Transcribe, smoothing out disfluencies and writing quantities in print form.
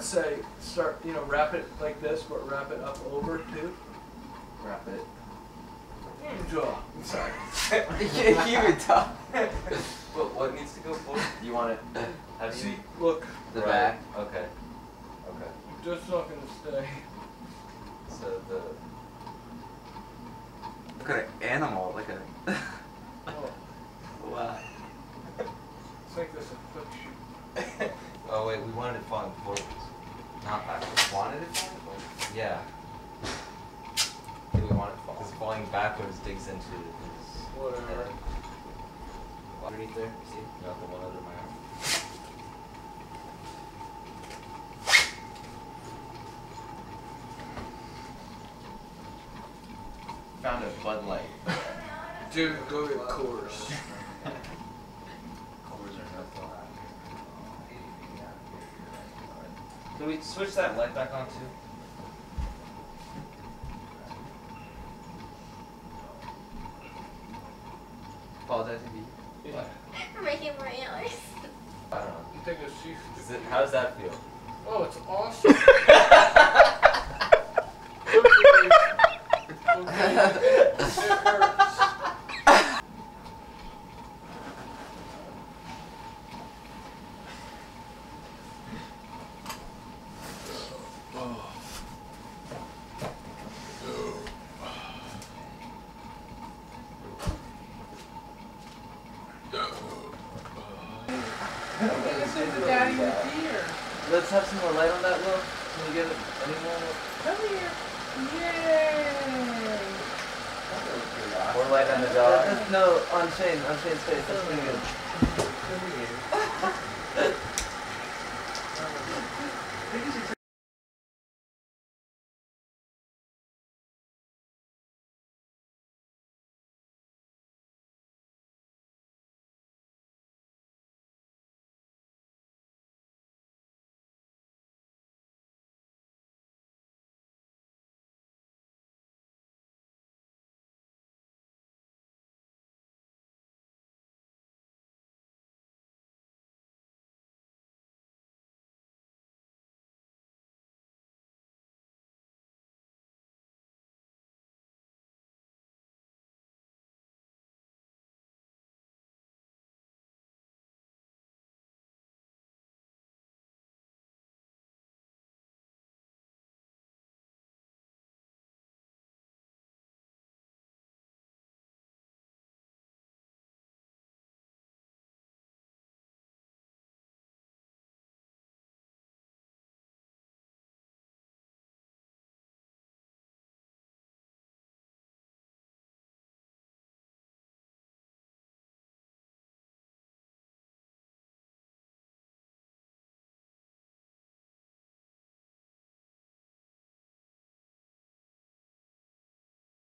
would say start, you know, wrap it like this, but wrap it up over too. Wrap it. Jaw. I'm sorry. Keep it top. But what needs to go forward? You want it? How do you? See, look. The back. Okay. Okay. I'm just not gonna stay. So the. Look at an animal, like a. Oh, Wow. let's make this a quick shoot. Oh wait, we wanted it falling forwards, not backwards. Wanted it falling forwards? Yeah. Do we want it because falling backwards digs into his Whatever. head. Underneath there, see? Got the one under my arm. Found a Bud Light. Dude, go get Coors. Coors are nothing. Can we switch that light back on too? Apologizing to you. Yeah. We're making more antlers. I don't know. You think it's chief? How does that feel? Oh, it's awesome. Okay. It hurts. Daddy with beer. Let's have some more light on that, Will. Can you get it any more? Come here. Yay. More light on the dog? No, on Shane's face. That's pretty good. Come here.